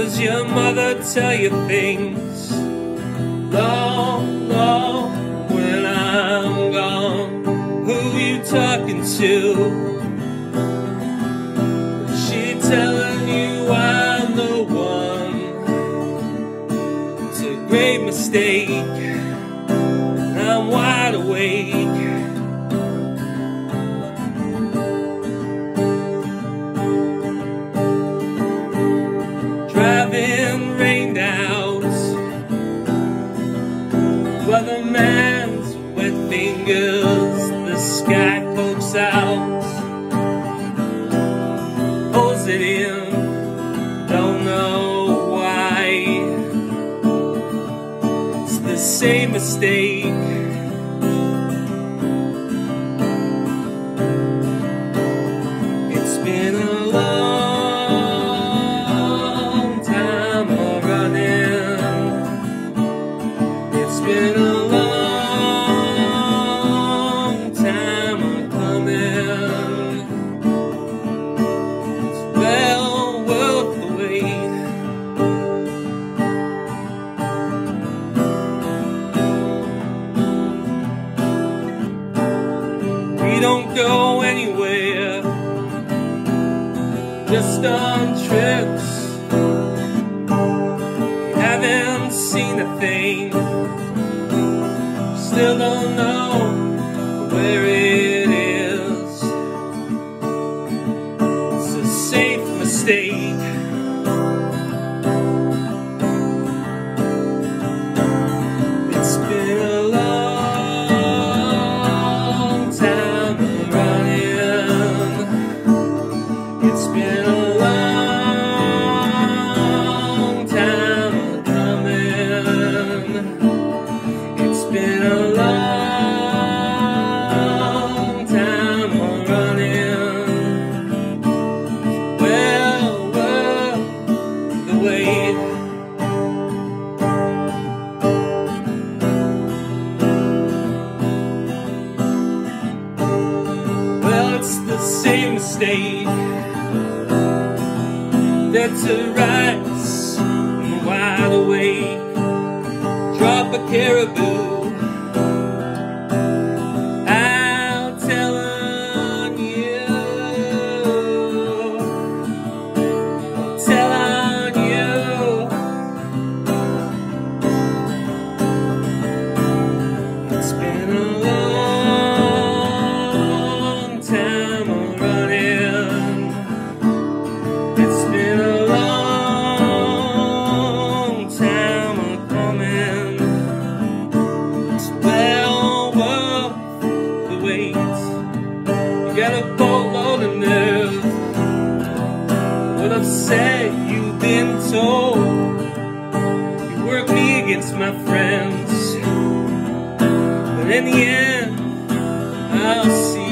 Does your mother tell you things long, long when I'm gone? Who you talking to? Is she telling you I'm the one? It's a great mistake. I'm wide awake. Driving rained out, weatherman's wet fingers, the sky pokes out, pulls it in, don't know why. It's the same mistake. It's been a long time running. It's been a long time coming. It's well worth the wait. We don't go anywhere, just on trips. We haven't seen a thing, still don't know where it is. It's a safe mistake. It's been a long time running. It's been a long time coming. It's been a long time running. Well worth the wait. Well, it's the same mistake. That's a rise, I'm wide awake. Drop a caribou, I'll tell on you. I'll tell on you. It's been a long time running. It's been a long time coming. It's well worth the wait. You got a boatload of nerve. What I've said, you've been told. You work me against my friends, but in the end, I'll see